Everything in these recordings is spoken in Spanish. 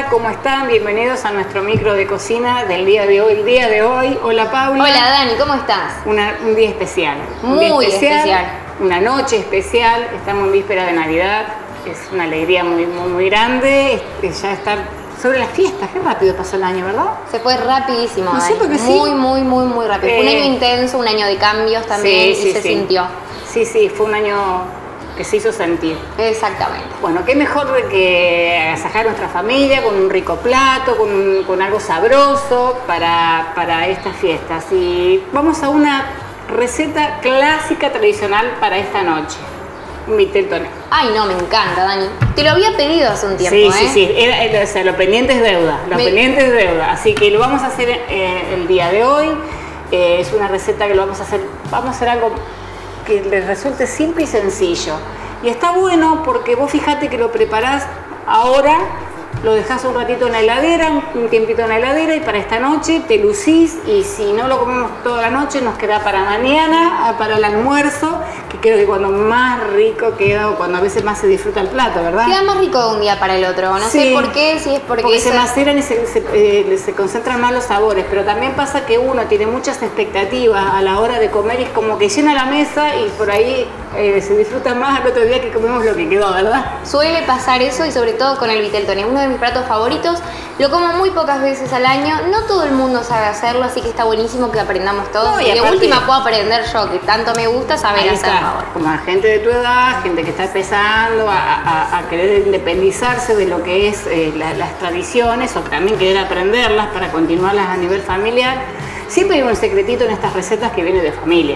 ¿cómo están? Bienvenidos a nuestro micro de cocina del día de hoy. Hola, Paula. Hola, Dani, ¿cómo estás? Un día especial. Muy especial. Una noche especial. Estamos en víspera de Navidad. Es una alegría muy grande. Ya estar sobre las fiestas. Qué rápido pasó el año, ¿verdad? Se fue rapidísimo. No sé por qué sí. Muy rápido. Fue un año intenso, un año de cambios también, sí, y se sintió. Sí, fue un año que se hizo sentir. Exactamente. Bueno, qué mejor de que agasajar a nuestra familia con un rico plato, con algo sabroso para estas fiestas. Y vamos a una receta clásica tradicional para esta noche. Un vitel toné. Ay, no, me encanta, Dani. Te lo había pedido hace un tiempo, Sí. O sea, lo pendiente es deuda. Pendiente es deuda. Así que lo vamos a hacer el día de hoy. Es una receta que lo vamos a hacer. Vamos a hacer algo que les resulte simple y sencillo. Y está bueno porque vos fíjate que lo preparás ahora, lo dejás un ratito en la heladera, un tiempito en la heladera, y para esta noche te lucís, y si no lo comemos toda la noche nos queda para mañana, para el almuerzo, que creo que cuando más rico queda, o cuando a veces más se disfruta el plato, ¿verdad? Queda más rico de un día para el otro, no sé por qué, si es porque se maceran y se concentran más los sabores, pero también pasa que uno tiene muchas expectativas a la hora de comer y es como que llena la mesa y por ahí se disfruta más el otro día que comemos lo que quedó, ¿verdad? Suele pasar eso, y sobre todo con el vitel toné, uno de mis platos favoritos. Lo como muy pocas veces al año, no todo el mundo sabe hacerlo, así que está buenísimo que aprendamos todos. No, y de última puedo aprender yo, que tanto me gusta saber hacerlo ahora. Como a gente de tu edad, gente que está empezando a querer independizarse de lo que es las tradiciones, o también querer aprenderlas para continuarlas a nivel familiar. Siempre hay un secretito en estas recetas que viene de familia,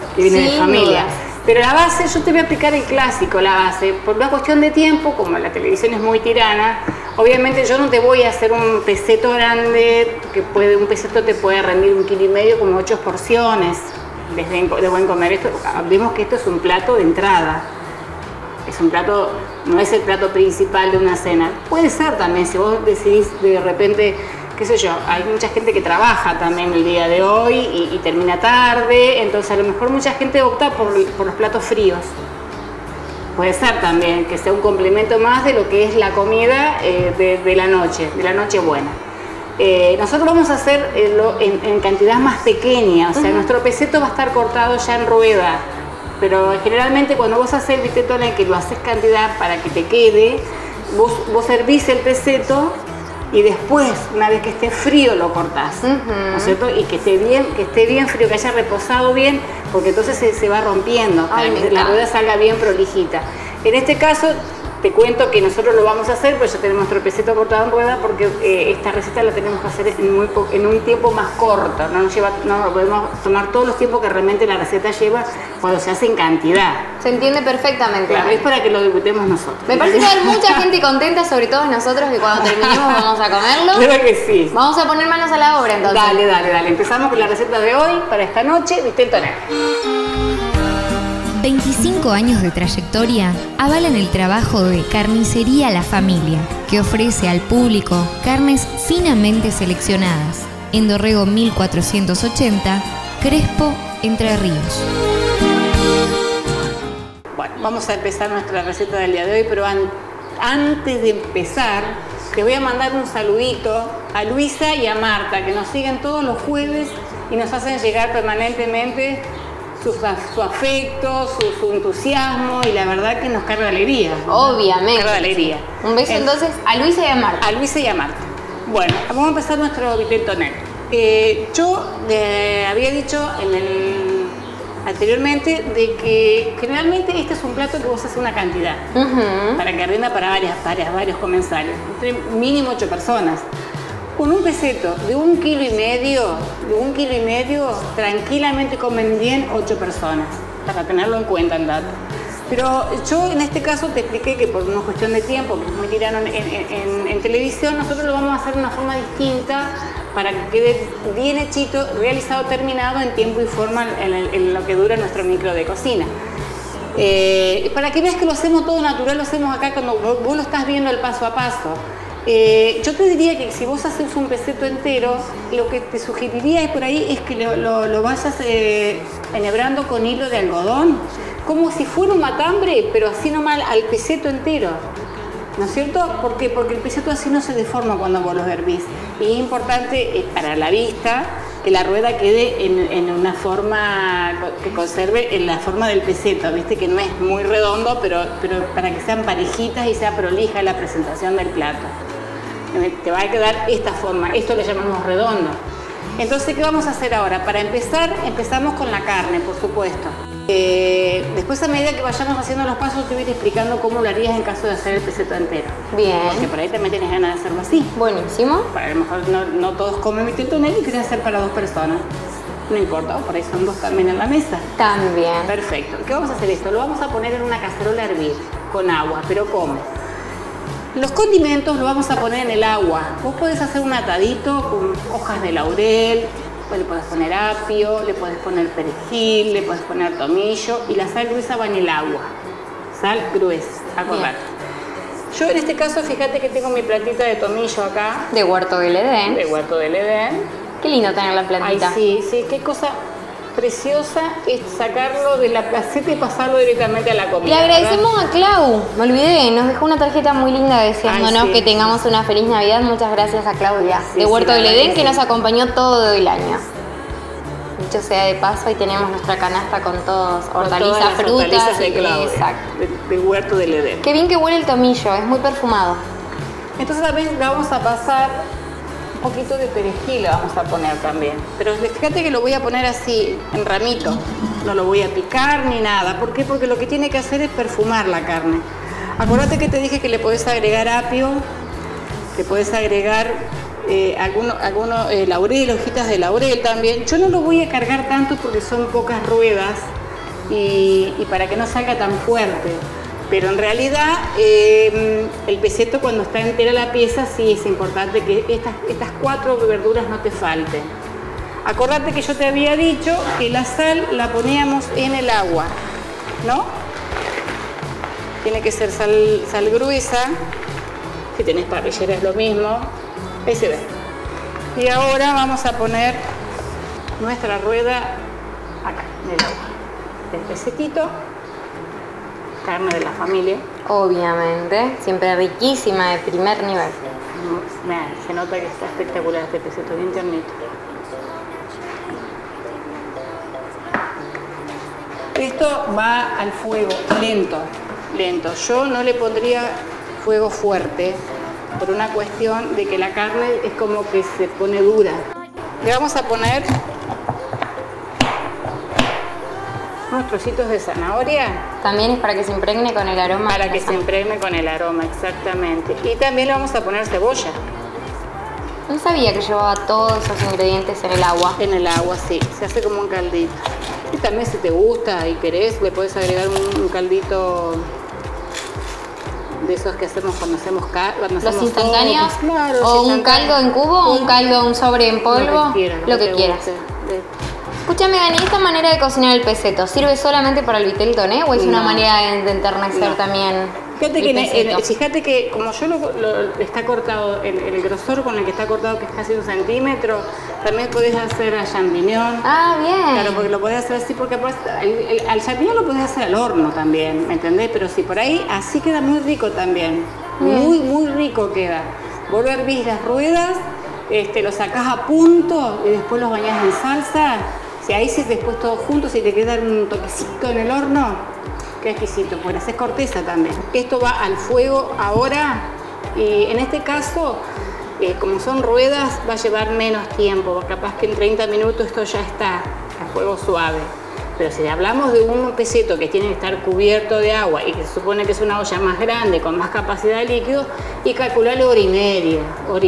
Pero la base, yo te voy a explicar el clásico, la base. Por una cuestión de tiempo, como la televisión es muy tirana, obviamente yo no te voy a hacer un peseto grande, un peseto te puede rendir 1,5 kilos como 8 porciones de buen comer. Vemos que esto es un plato de entrada. Es un plato, no es el plato principal de una cena. Puede ser también, si vos decidís de repente, qué sé yo, hay mucha gente que trabaja también el día de hoy y termina tarde, entonces a lo mejor mucha gente opta por los platos fríos. Puede ser también que sea un complemento más de lo que es la comida de la noche buena. Nosotros vamos a hacerlo en cantidad más pequeña, o sea, nuestro peseto va a estar cortado ya en rueda, pero generalmente cuando vos haces el vitel toné, que lo haces cantidad para que te quede, vos servís el peseto y después, una vez que esté frío, lo cortás, ¿no es cierto? Y que esté bien frío, que haya reposado bien, porque entonces se va rompiendo, para que la rueda salga bien prolijita. En este caso, te cuento que nosotros lo vamos a hacer, pues ya tenemos nuestro peseto cortado en rueda, porque esta receta la tenemos que hacer en un tiempo más corto, no podemos tomar todos los tiempos que realmente la receta lleva cuando se hace en cantidad. Se entiende perfectamente. Claro, es para que lo disfrutemos nosotros. Me parece que va a haber mucha gente contenta, sobre todo nosotros, que cuando terminemos vamos a comerlo. Creo que sí. Vamos a poner manos a la obra entonces. Dale. Empezamos con la receta de hoy para esta noche, vitel toné. 25 años de trayectoria avalan el trabajo de Carnicería La Familia, que ofrece al público carnes finamente seleccionadas. En Dorrego 1480, Crespo, Entre Ríos. Bueno, vamos a empezar nuestra receta del día de hoy, pero antes de empezar, te voy a mandar un saludito a Luisa y a Marta, que nos siguen todos los jueves y nos hacen llegar permanentemente su afecto, su entusiasmo, y la verdad que nos carga de alegría. Obviamente. Carga de alegría. Un beso entonces a Luisa y a Marta. A Luisa y a Marta. Bueno, vamos a empezar nuestro vitel toné. Yo había dicho anteriormente de que generalmente este es un plato que vos haces una cantidad para que rinda para varios comensales, mínimo 8 personas. Con un peseto de 1,5 kilos, tranquilamente comen bien 8 personas, para tenerlo en cuenta el dato. Pero yo en este caso te expliqué que por una cuestión de tiempo, que es muy tirano en televisión, nosotros lo vamos a hacer de una forma distinta para que quede bien hechito, realizado, terminado en tiempo y forma en lo que dura nuestro micro de cocina. Para que veas que lo hacemos todo natural, lo hacemos acá cuando vos lo estás viendo el paso a paso. Yo te diría que si vos haces un peseto entero, lo que te sugeriría es por ahí es que lo vayas enhebrando con hilo de algodón, como si fuera un matambre, pero así nomás al peseto entero. ¿no es cierto? ¿Por qué? Porque el peseto así no se deforma cuando vos los hervís. Y es importante para la vista que la rueda quede en una forma que conserve en la forma del peseto, viste que no es muy redondo, pero para que sean parejitas y sea prolija la presentación del plato. Te va a quedar esta forma, esto le llamamos redondo. Entonces, ¿qué vamos a hacer ahora? Para empezar, empezamos con la carne, por supuesto. Después, a medida que vayamos haciendo los pasos, te voy a ir explicando cómo lo harías en caso de hacer el peseto entero. Bien. Porque por ahí también tienes ganas de hacerlo así. Buenísimo. A lo mejor no todos comen viteltoné y quieres hacer para 2 personas. No importa, por ahí son 2 también en la mesa. También. Perfecto. ¿Qué vamos a hacer esto? Lo vamos a poner en una cacerola a hervir con agua. ¿Pero cómo? Los condimentos los vamos a poner en el agua. Vos podés hacer un atadito con hojas de laurel, le podés poner apio, le podés poner perejil, le podés poner tomillo y la sal gruesa va en el agua. Sal gruesa, acordate. Yo en este caso, fíjate que tengo mi plantita de tomillo acá. De Huerto del Edén. De Huerto del Edén. Qué lindo tener la plantita. Ay, sí, qué cosa preciosa es sacarlo de la placeta y pasarlo directamente a la comida. Le agradecemos, ¿verdad? A Clau, me olvidé, nos dejó una tarjeta muy linda deseándonos que tengamos una feliz Navidad. Muchas gracias a Claudia de Huerto del Edén, que nos acompañó todo el año. Dicho sea de paso, ahí tenemos nuestra canasta con todos hortalizas, frutas. De Claudia, exacto. De Huerto del Edén. Qué bien que huele el tomillo, es muy perfumado. Entonces también le vamos a pasar un poquito de perejil, le vamos a poner también. Pero fíjate que lo voy a poner así, en ramito. No lo voy a picar ni nada. ¿Por qué? Porque lo que tiene que hacer es perfumar la carne. Acuérdate que te dije que le podés agregar apio, le podés agregar laurel, hojitas de laurel también. Yo no lo voy a cargar tanto porque son pocas ruedas y para que no salga tan fuerte. Pero en realidad el peseto, cuando está entera la pieza, sí es importante que estas 4 verduras no te falten. Acordate que yo te había dicho que la sal la poníamos en el agua, ¿no? Tiene que ser sal gruesa. Si tenés parrillera es lo mismo. Ahí se ve. Y ahora vamos a poner nuestra rueda acá, en el agua. El pesetito. Carne de la familia. Obviamente, siempre riquísima, de primer nivel. Se nota que está espectacular este peseto, bien tiernito. Esto va al fuego lento. Yo no le pondría fuego fuerte por una cuestión de que la carne es como que se pone dura. Le vamos a poner unos trocitos de zanahoria. También es para que se impregne con el aroma. Para que se impregne con el aroma, exactamente. Y también le vamos a poner cebolla. No sabía que llevaba todos esos ingredientes en el agua. En el agua, sí. Se hace como un caldito. Y también, si te gusta y querés, le puedes agregar un caldito de esos que hacemos cuando hacemos los instantáneos. Claro, o un caldo en cubo, un caldo, un sobre en polvo. Lo que quieras. Escúchame, Dani, ¿esta manera de cocinar el peseto sirve solamente para el viteltoné o es una manera de enternecer también? Fíjate que como yo está cortado, el grosor con el que está cortado, que es casi 1 centímetro, también podés hacer a champiñón. Ah, bien. Claro, porque lo podés hacer así, porque al champiñón lo podés hacer al horno también, ¿me entendés? Pero sí, por ahí así queda muy rico también. Muy, muy rico queda. Vos lo hervís las ruedas, lo sacás a punto y después los bañás en salsa. Si ahí sí después todo junto, si te queda un toquecito en el horno, qué exquisito, pues le haces corteza también. Esto va al fuego ahora y en este caso, como son ruedas, va a llevar menos tiempo. Capaz que en 30 minutos esto ya está a fuego suave. Pero si hablamos de un peseto que tiene que estar cubierto de agua y que se supone que es una olla más grande, con más capacidad de líquido, y calcularle hora y media.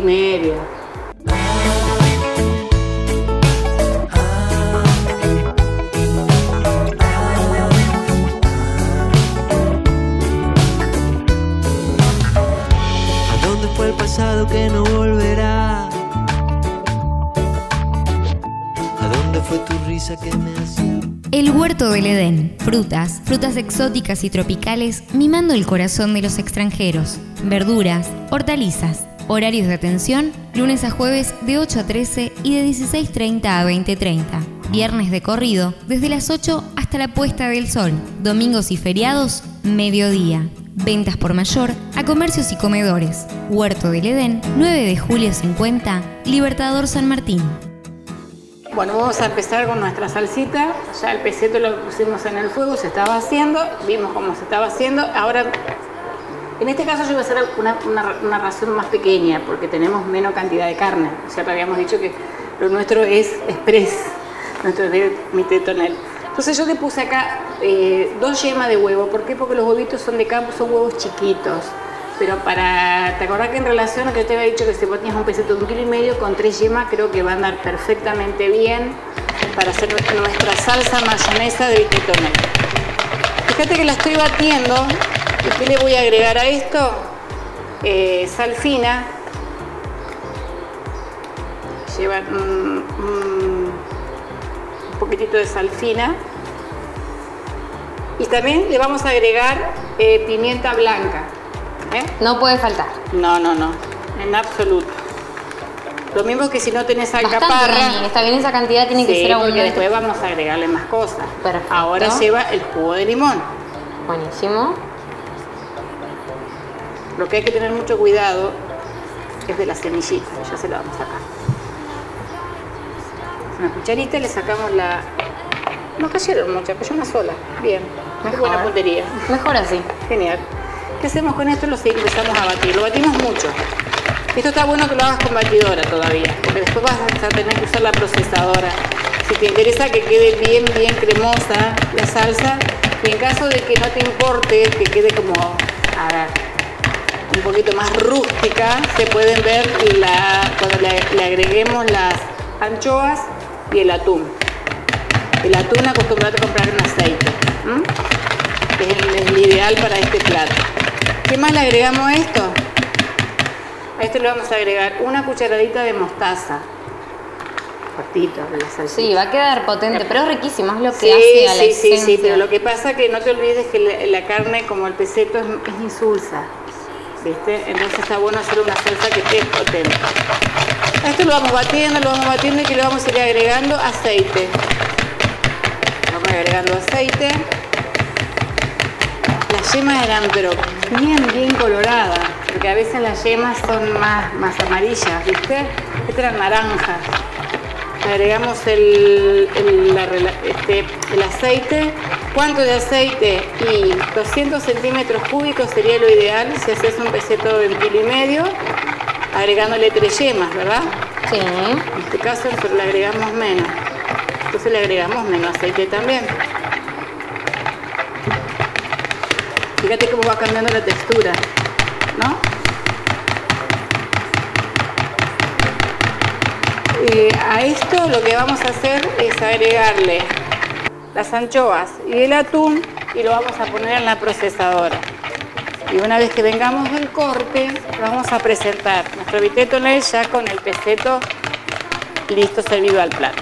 El pasado que no volverá. ¿A dónde fue tu risa que me hacía? El Huerto del Edén. Frutas exóticas y tropicales mimando el corazón de los extranjeros. Verduras, hortalizas. Horarios de atención, lunes a jueves de 8 a 13 y de 16:30 a 20:30. Viernes de corrido, desde las 8 hasta la puesta del sol. Domingos y feriados, mediodía. Ventas por mayor a comercios y comedores. Huerto del Edén, 9 de julio 50, Libertador San Martín. Bueno, vamos a empezar con nuestra salsita. Ya el peseto lo pusimos en el fuego, se estaba haciendo, vimos cómo se estaba haciendo. Ahora, en este caso yo voy a hacer una ración más pequeña porque tenemos menos cantidad de carne. O sea, habíamos dicho que lo nuestro es express, nuestro es de mitad tonel. Entonces yo le puse acá 2 yemas de huevo. ¿Por qué? Porque los huevitos son de campo, son huevos chiquitos. Pero ¿te acordás que en relación a que yo te había dicho que si ponías un peseto de 1,5 kg con 3 yemas, creo que va a andar perfectamente bien para hacer nuestra salsa mayonesa de bitetonel? Fíjate que la estoy batiendo. ¿Y qué le voy a agregar a esto? Sal fina. Lleva un poquitito de sal fina. Y también le vamos a agregar pimienta blanca. No puede faltar. No, en absoluto. Lo mismo que si no tenés alcaparra. Bastante, está bien, esa cantidad tiene que ser porque abundante. después vamos a agregarle más cosas. Perfecto. Ahora lleva el jugo de limón. Buenísimo. Lo que hay que tener mucho cuidado es de la semillita. Ya se la vamos a sacar. Una cucharita, le sacamos la... No cayeron muchas, cayó una sola. Bien, qué buena puntería. Mejor así. Genial. ¿Qué hacemos con esto? Lo empezamos a batir. Lo batimos mucho. Esto está bueno que lo hagas con batidora todavía, porque después vas a tener que usar la procesadora. Si te interesa que quede bien cremosa la salsa, y en caso de que no te importe que quede como, a ver, un poquito más rústica, se pueden ver cuando le agreguemos las anchoas y el atún. El atún acostumbrate a comprar en aceite. Es el ideal para este plato. ¿Qué más le agregamos a esto? A esto le vamos a agregar una cucharadita de mostaza. Cortito, la salsa. Sí, va a quedar potente, pero es riquísimo, es lo que hace a la esencia. Sí, pero lo que pasa es que no te olvides que la carne, como el peseto, es insulsa. ¿Viste? Entonces está bueno hacer una salsa que esté potente. A esto lo vamos batiendo y que le vamos a ir agregando aceite. Vamos agregando aceite. Las yemas eran pero bien coloradas, porque a veces las yemas son más amarillas, ¿viste? Estas eran naranjas. Agregamos el aceite. ¿Cuánto de aceite? Y 200 centímetros cúbicos sería lo ideal si haces un peseto de 1,5 kg, agregándole 3 yemas, ¿verdad? Sí. En este caso nosotros le agregamos menos. Entonces le agregamos menos aceite también. Fíjate cómo va cambiando la textura, ¿no? A esto lo que vamos a hacer es agregarle las anchoas y el atún y lo vamos a poner en la procesadora. Y una vez que vengamos del corte, vamos a presentar nuestro bitetonel ya con el peseto listo, servido al plato.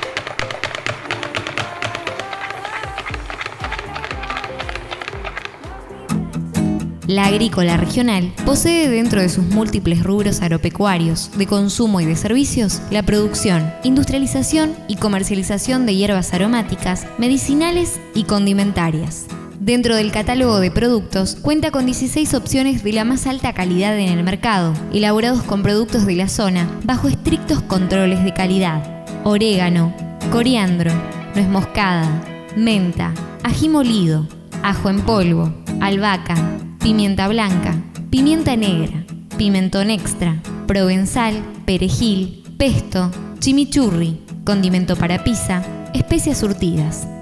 La agrícola regional posee dentro de sus múltiples rubros agropecuarios, de consumo y de servicios, la producción, industrialización y comercialización de hierbas aromáticas, medicinales y condimentarias. Dentro del catálogo de productos cuenta con 16 opciones de la más alta calidad en el mercado, elaborados con productos de la zona bajo estrictos controles de calidad. Orégano, coriandro, nuez moscada, menta, ají molido, ajo en polvo, albahaca, pimienta blanca, pimienta negra, pimentón extra, provenzal, perejil, pesto, chimichurri, condimento para pizza, especias surtidas.